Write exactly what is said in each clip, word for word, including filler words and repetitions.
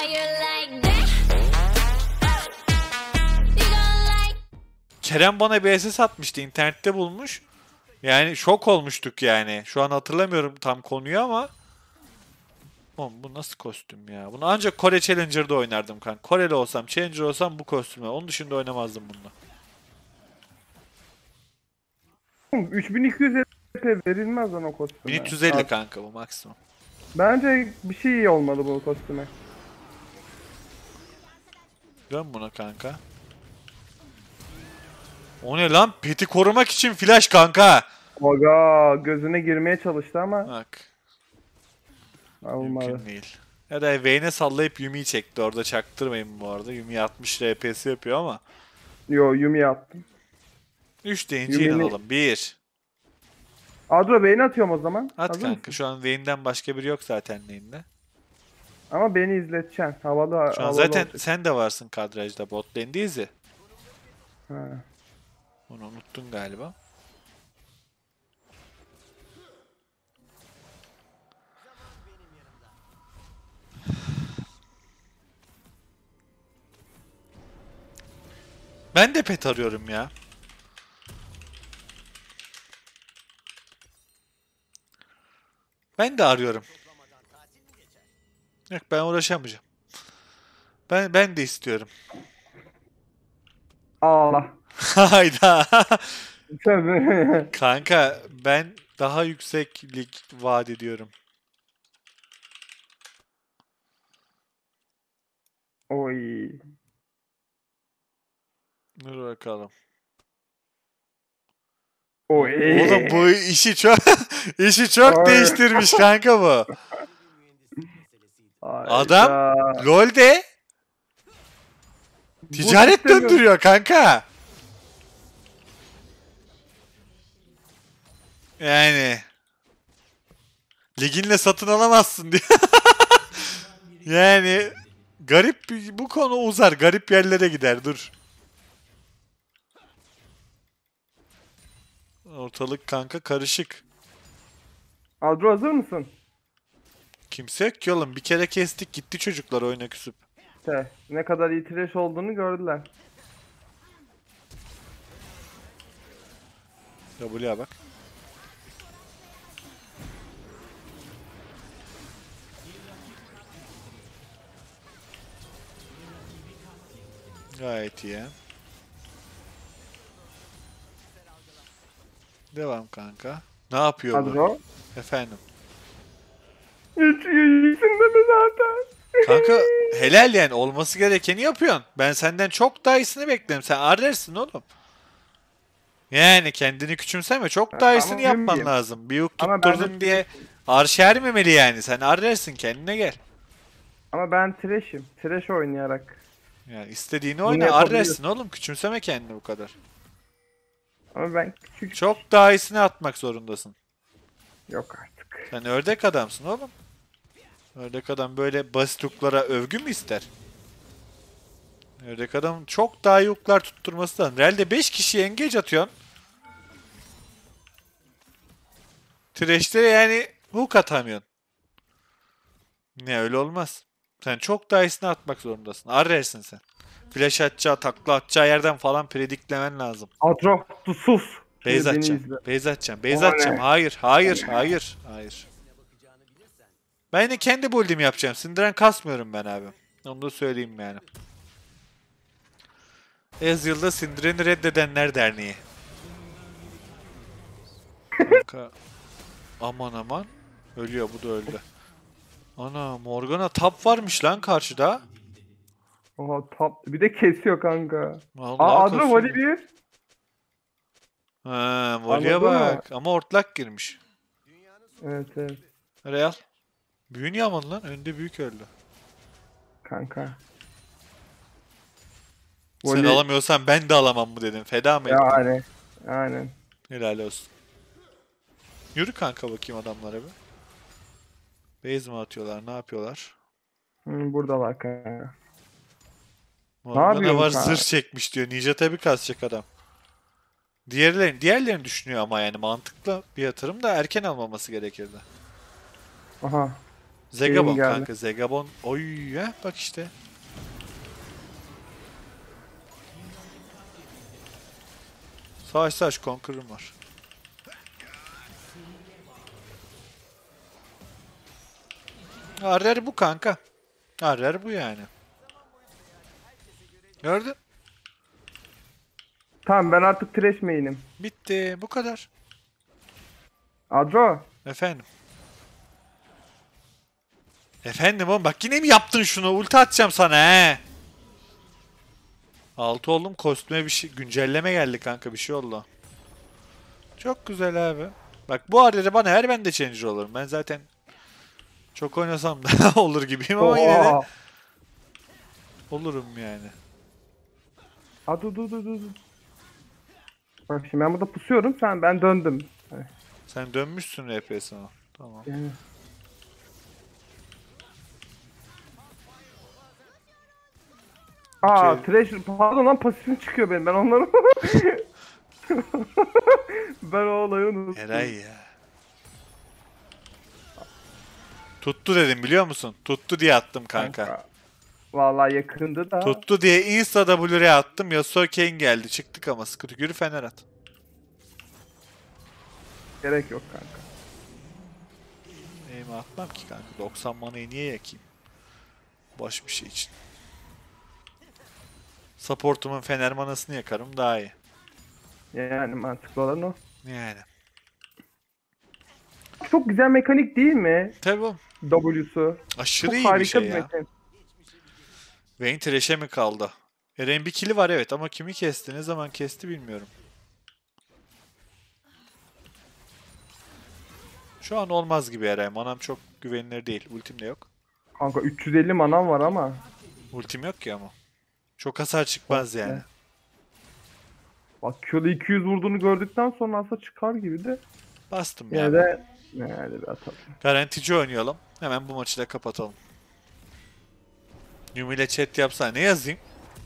Kerem bana bir S S atmıştı. İnternette bulmuş. Yani şok olmuştuk yani. Şu an hatırlamıyorum tam konuyu ama. Oğlum bu nasıl kostüm ya? Bunu ancak Kore Challenger'da oynardım kanka. Koreli olsam, Challenger olsam bu kostümle. Onun dışında oynamazdım bununla. üç bin iki yüz L P verilmez lan o kostüme. bin üç yüz elli Abi, kanka bu maksimum. bence bir şey iyi olmalı bu kostüme. Dön buna kanka. O ne lan? Pet'i korumak için flash kanka. Aga gözüne girmeye çalıştı ama Bak. olmadı. Mümkün değil. Ya da Vayne'e sallayıp Yumi'yi çekti. Orada çaktırmayın bu arada. Yumi altmış R P'si yapıyor ama. Yo Yumi attım. üç deyince Yumi'ni- inanalım. bir. Adro beni atıyorum o zaman. At Hazır kanka. mısın? Şu an Vayne'den başka biri yok zaten lane'de. Ama beni izleteceksin. Havalı Şu an havalı zaten olacak. sen de varsın kadrajda. Bot lane'deyiz ya. Ha. Onu unuttun galiba. Ben de pet arıyorum ya. Ben de arıyorum. Yok ben uğraşamayacağım. Ben ben de istiyorum. Ağla. Hayda. Tabii. Kanka ben daha yükseklik vaat ediyorum. Oy. Dur bakalım. Oy. Oğlum bu işi çok işi çok Ay. değiştirmiş kanka bu. Adam Hayda. LoL'de ticaret sistemi- döndürüyor kanka. Yani liginle satın alamazsın diye. Yani garip bir- bu konu uzar. Garip yerlere gider. Dur. Ortalık kanka karışık. Adro hazır mısın? Kimse yok ki oğlum. Bir kere kestik gitti çocuklar oyuna küsüp. İşte ne kadar iyi trash olduğunu gördüler. W'ye bak. Gayet iyi. Devam kanka. Ne yapıyor bu? Adro. Efendim. Hiç iyisin değil mi zaten? Kanka helal yani olması gerekeni yapıyorsun. Ben senden çok daha iyisini beklerim. Sen ardersin oğlum. Yani kendini küçümseme. Çok daha iyisini Ama yapman bilmiyorum. lazım. Bir hook Ama ben de- tutturdun diye arş ermemeli yani. Sen ardersin kendine gel. Ama ben trash'im. Trash oynayarak. Yani istediğini Bunu oyna yapabiliyorsun. ardersin oğlum. Küçümseme kendini bu kadar. Ama ben küçük. Çok daha iyisini atmak zorundasın. Yok artık. Sen ördek adamsın oğlum. Ördek adam böyle basit hooklara övgü mü ister? Ördek adam çok daha iyi hooklar tutturması lazım. Realde beş kişiye engage atıyorsun. Thresh'te yani hook atamıyorsun. Ne öyle olmaz. Sen çok daha iyisini atmak zorundasın. Arrersin sen. Flash atacağı, takla atacağı yerden falan prediklemen lazım. Adro sus. Base Beni izle. atacağım. Base atacağım. Base O ne? atacağım. Hayır, hayır, hayır, hayır. Ben yine kendi build'imi yapacağım. Sindiren kasmıyorum ben abi. Onu da söyleyeyim yani. Ezreal'da sindireni reddedenler derneği. Kanka. Aman aman. Ölüyor bu da öldü. Ana Morgana top varmış lan karşıda. Oha top. Bir de kesiyor kanka. Vallahi Aa Adro kasıyor. voli bir. Ha, voleye Anladın mı? bak. Ama ortlak girmiş. Evet evet. Real. Büyün yaman lan. Önde büyük öldü. Kanka. Sen Voley- alamıyorsan ben de alamam mı dedim. Feda mı ettin? Yani. Aynen. Helal olsun. Yürü kanka bakayım adamlara bir. Base mi atıyorlar? Ne yapıyorlar? Hı, buradalar kanka. Morgana yapıyorsun var kanka? zırh çekmiş diyor. Ninja tabi kasacak adam. Diğerlerini, diğerlerini düşünüyor ama yani mantıklı bir yatırım da erken almaması gerekirdi. Aha. Zegabon geldi. kanka. Zegabon. Oy ya bak işte. Savaş savaş Conqueror'ım var. Arrer bu kanka. Arrer bu yani. Gördün? Tamam ben artık trash main'im. Bitti. Bu kadar. Adro. Efendim. Efendim oğlum bak yine mi yaptın şunu? Ulti atacağım sana he. Altı oğlum kostüme bir şey güncelleme geldi kanka bir şey oldu. Çok güzel abi. Bak bu arada bana her ben de changer olurum. Ben zaten çok oynasam da olur gibiyim ama yine de Oha. olurum yani. Ha dur dur dur dur. Bak şimdi ben burada pusuyorum sen ben döndüm. Sen dönmüşsün R P S'ine. Tamam. Yani. Aa Okey. trash pardon lan pasifim çıkıyor benim ben onları. Ben o olayı unuttum. Eray ya. Tuttu dedim biliyor musun? Tuttu diye attım kanka. Vallahi yakındı da. Tuttu diye Insta W'ye attım. Yasuo Kane geldi. Çıktık ama sıkıntı. Yürü Fener at. Gerek yok kanka. Neyime atmam ki kanka. doksan manayı niye yakayım? Boş bir şey için. Supportumun Fener manasını yakarım daha iyi. Yani mantıklı olan o. Yani. Çok güzel mekanik değil mi? Tabii oğlum. W'su. Aşırı Çok iyi bir harika şey bir ya. mekanik. Vayne Thresh'e mi kaldı? Eren bir kill'i var evet ama kimi kesti? Ne zaman kesti bilmiyorum. Şu an olmaz gibi Eren. Manam çok güvenilir değil. Ultim de yok. Kanka üç yüz elli manam var ama. Ultim yok ki ama. Çok hasar çıkmaz Çok yani. güzel. Bak Q'da iki yüz vurduğunu gördükten sonra aslında çıkar gibi de. Bastım Yine ya. de ne bir atalım. Garantici oynayalım. Hemen bu maçı da kapatalım. Yumi ile chat yapsa ne yazayım?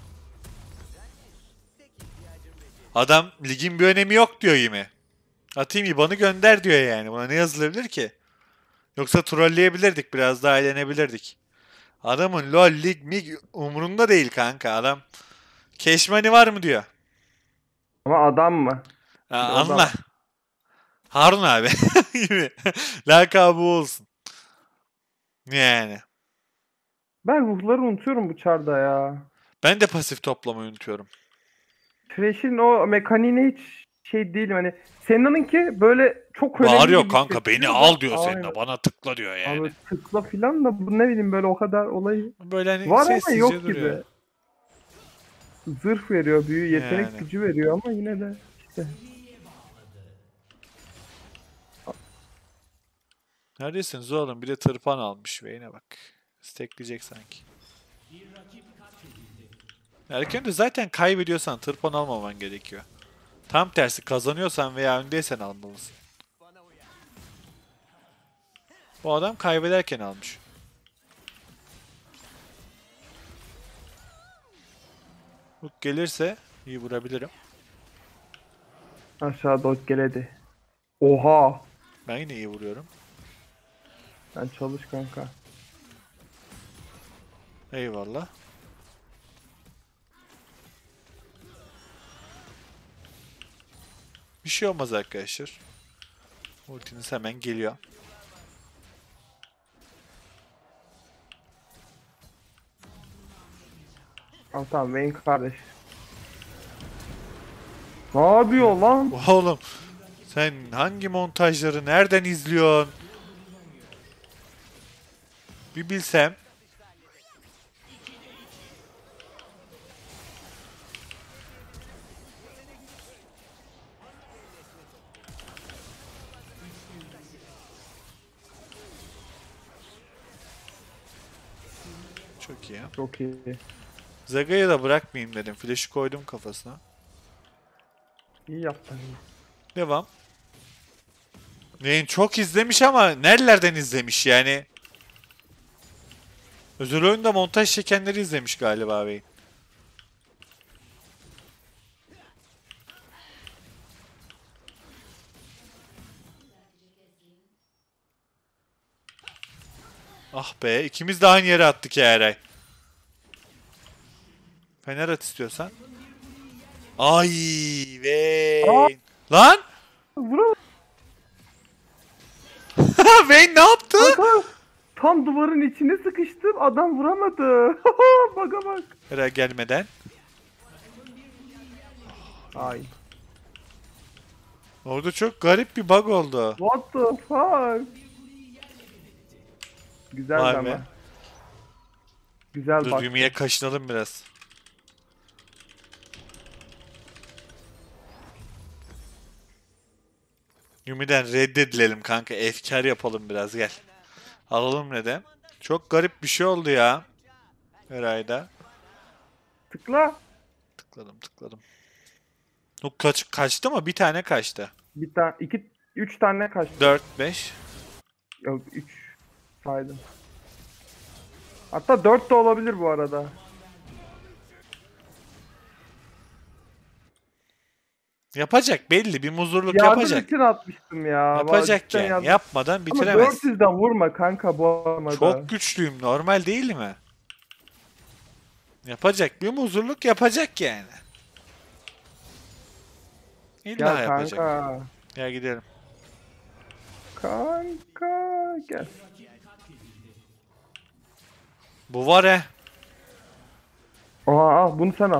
Adam ligin bir önemi yok diyor Yumi. Atayım İban'ı gönder diyor yani. Buna ne yazılabilir ki? Yoksa trolleyebilirdik. Biraz daha eğlenebilirdik. Adamın lol, lig, mig umurunda değil kanka. Adam Keşmani var mı diyor. Ama adam mı? Ha, Bir de o da anla. var. Harun abi. Yumi. Lakabı olsun. Yani. Ben ruhları unutuyorum bu çarda ya. Ben de pasif toplamayı unutuyorum. Thresh'in o mekaniğine hiç şey değilim hani. Senna'nınki böyle çok önemli Bağırıyor gibi kanka beni hissettiriyor al da. diyor Aynen. seninle. Bana tıkla diyor yani. Abi tıkla filan da bu ne bileyim böyle o kadar olayı Böyle hani var ama sessizce yok duruyor. gibi. Zırh veriyor, büyü, yetenek Yani. gücü veriyor ama yine de işte. Neredesiniz oğlum? Bir de tırpan almış. Vayne'e bak. Stackleyecek sanki. Erken de zaten kaybediyorsan tırpan almaman gerekiyor. Tam tersi kazanıyorsan veya öndeysen almalısın. Bu adam kaybederken almış. Hook gelirse iyi vurabilirim. Aşağıda ot geledi. Oha! Ben yine iyi vuruyorum. Sen çalış kanka. Eyvallah. Bir şey olmaz arkadaşlar. Ultiniz hemen geliyor. Tamam tamam Vayne kardeş. Ne yapıyor lan? Oğlum sen hangi montajları nereden izliyorsun? Bir bilsem. Çok iyi. Çok iyi. Zaga'yı da bırakmayayım dedim. Flash'ı koydum kafasına. İyi yaptın. Devam. Vayne çok izlemiş ama nerelerden izlemiş yani? Özel oyunda montaj çekenleri izlemiş galiba Vayne. Ah be, ikimiz de aynı yere attık ya Eray. Fener at istiyorsan. Ay Vayne. Lan! Vuramadım. Vayne ne yaptı? Kanka tam duvarın içine sıkıştım. Adam vuramadı. Baka bak. Eray gelmeden. Ay. Orada çok garip bir bug oldu. What the fuck? Güzel Vay ama. be. Güzel Dur bak. Yumi'ye kaşınalım biraz. Yumi'den reddedilelim kanka. Efkar yapalım biraz gel. Alalım neden? Çok garip bir şey oldu ya. Eray'da. Tıkla. Tıkladım tıkladım. O kaç, kaçtı mı? Bir tane kaçtı. Bir tane, iki, üç tane kaç? dört, beş. Yok, üç saydım. Hatta dört de olabilir bu arada. Yapacak belli. Bir muzurluk Yardım yapacak. için atmıştım ya. Yapacak Cidden yani. yardım- Yapmadan Ama bitiremez. dört yüzden vurma kanka bu arada. Çok güçlüyüm. Normal değil mi? Yapacak. Bir muzurluk yapacak yani. İlla Gel yapacak. kanka. Gel gidelim. Kanka gel. Bu var he. Oha al bunu sen al.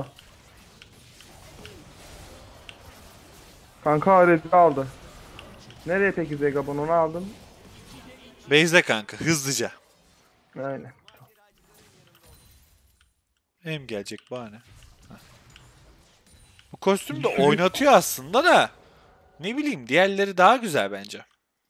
Kanka aracı aldı. Nereye peki Zegabon, onu aldın? Beyze kanka. Hızlıca. Aynen. Hem gelecek bahane. Heh. Bu kostüm de oynatıyor aslında da. Ne bileyim diğerleri daha güzel bence.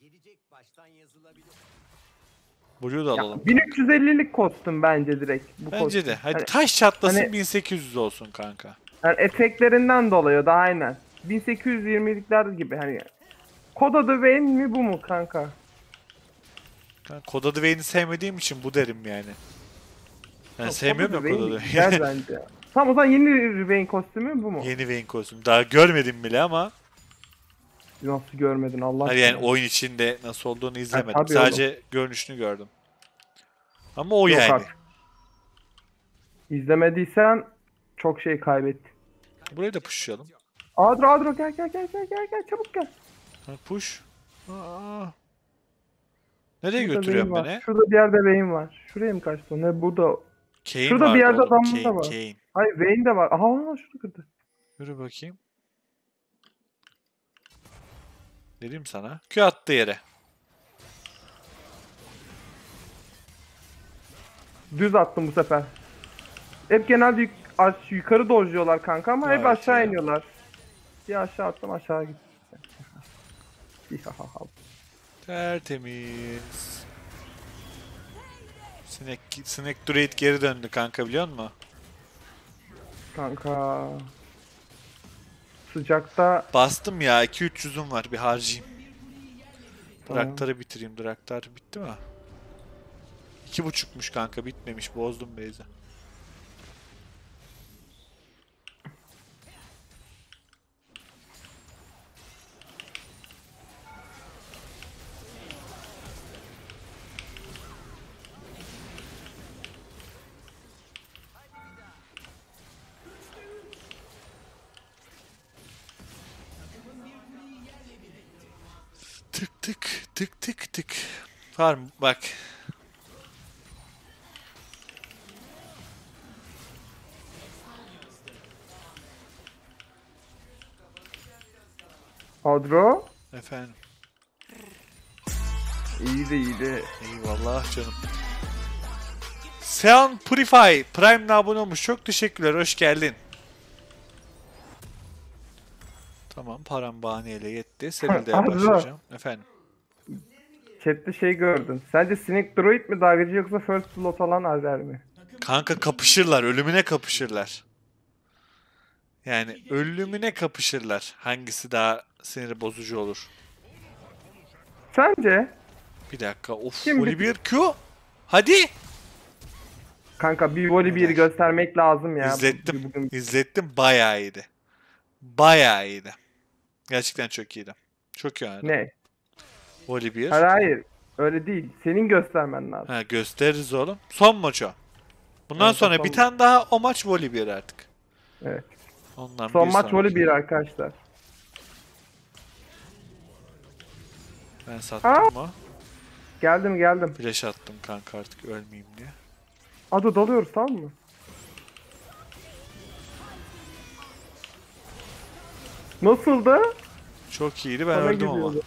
Blue'u da alalım. Ya, bin üç yüz ellilik kostüm bence direkt. Bu Bence kostüm. de. Hadi Hani, taş çatlasın hani- bin sekiz yüz olsun kanka. yani efektlerinden dolayı da aynen. bin sekiz yüz yirmilikler gibi hani. Kod adı Vayne mi bu mu kanka? Ben Kod adı Vayne'i sevmediğim için bu derim yani. Ben Yok, sevmiyorum ya Kod adı Kod Vayne adı güzel bence. Tamam, o zaman yeni Vayne kostümü bu mu? Yeni Vayne kostüm. Daha görmedim bile ama. Nasıl görmedin Allah Hayır yani aşkına? oyun içinde nasıl olduğunu izlemedim. tabii Sadece görünüşünü gördüm. Ama o Yok yani. artık. İzlemediysen çok şey kaybettin. Burayı da pushlayalım. Adro Adro gel gel gel gel gel gel çabuk gel. Ha, push. Aa. Nereye Şurada götürüyorsun Vayne var. beni? Şurada bir yerde Vayne var. Şuraya mı kaçtı? Ne burada? Kane Şurada bir vardı yerde oğlum. adam da Kane, var. Kane. Hayır Vayne de var. Aha şurada kırdı. Yürü bakayım. Dedim sana. Q attı yere. Düz attım bu sefer. Hep genelde yuk aş yukarı dojluyorlar kanka ama hep Evet aşağı ya. iniyorlar. Bir aşağı attım aşağı gitti. Tertemiz. Sinek, Sinek Druid geri döndü kanka biliyor musun? Kanka. Sıcakta Bastım ya iki üç yüzüm var bir harcayayım. Tamam. Draktar'ı bitireyim. Draktar bitti mi? iki buçukmuş kanka bitmemiş. Bozdum Beyza. Tık tık tık tık tık. Var mı? Bak. Adro. Efendim. İyiydi iyiydi. Eyvallah canım. Sean Purify Prime'le abone olmuş. Çok teşekkürler. Hoş geldin. Tamam param bahaneyle yetti. Seril'de Arda. başlayacağım. Efendim. Chat'te şey gördüm. Sence Snake Druid mi dalgacı yoksa First Blood alan Azer mi? Kanka kapışırlar. Ölümüne kapışırlar. Yani ölümüne kapışırlar. Hangisi daha sinir bozucu olur? Sence? Bir dakika. Of. Şimdi- Olivier Q. Hadi. Kanka bir voli bir Helal. göstermek lazım ya. İzlettim. Bugün İzlettim. Bayağı iyiydi. Bayağı iyiydi. Gerçekten çok iyiydi. Çok iyi oynadı. ne? Olivier. Hayır hayır. Öyle değil. Senin göstermen lazım. Ha, gösteririz oğlum. Son maç o. Bundan Evet, sonra son bir maç. tane daha o maç voli bir artık. Evet. Ondan Son bir maç sonraki. voley bir arkadaşlar. Ben sattım Aa! mı? Geldim geldim. Flash attım kanka artık ölmeyeyim diye. Adı dalıyoruz tamam mı? Nasıldı? Çok iyiydi ben Sana öldüm ama. gidiyordu.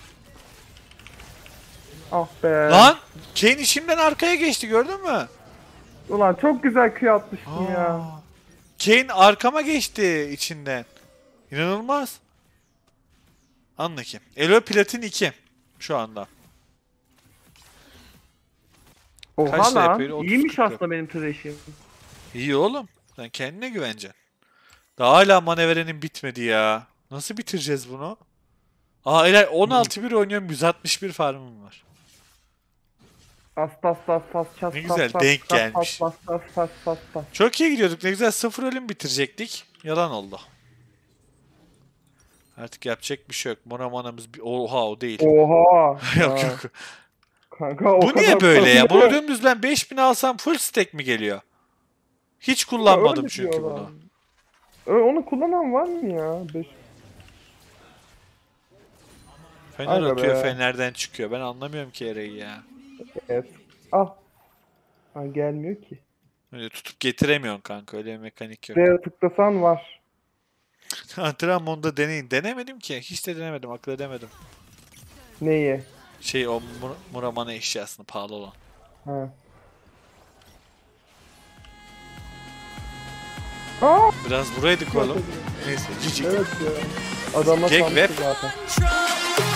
Ah be. Lan! Kane işimden arkaya geçti gördün mü? Ulan çok güzel Q atmıştım ya. Aa. Kane arkama geçti içinden. İnanılmaz. Anla ki. Elo Platin iki şu anda. Oha Kaç lan. L P 'ydi? otuz İyiymiş kırk. aslında benim Thresh'im. İyi oğlum. Sen kendine güvenceksin. Daha hala manevrenin bitmedi ya. Nasıl bitireceğiz bunu? Aa Eray on altı bir oynuyorum, yüz altmış bir farmım var. As pas pas pas ças Ne pas güzel, pas, denk pas, gelmiş. Pas pas pas pas pas. Çok iyi gidiyorduk. Ne güzel sıfır ölüm bitirecektik. Yalan oldu. Artık yapacak bir şey yok. Mona manamız bir... Oha o değil. Oha. Yok Ha. yok. Kanka o Bu kadar niye böyle ya? pahalı. Bunu dümdüz ben beş bin alsam full stack mi geliyor? Hiç kullanmadım Öyle çünkü diyorlar. bunu. Ö- Onu kullanan var mı ya? Beş... Fener Aga atıyor, be. fenerden çıkıyor. Ben anlamıyorum ki Eray'ı ya. Evet. Al. Ha, gelmiyor ki. Öyle tutup getiremiyorsun kanka. Öyle bir mekanik yok. D'ye tıklasan var. Antrenmanda deneyin. Denemedim ki. Hiç de denemedim. Akıl edemedim. Neyi? Şey o Mur- Muramana eşyasını pahalı olan. Ha. Aa! Biraz buraydık oğlum. Neyse cicik. Evet ya. Adama Jack sanmıştı Webb. zaten.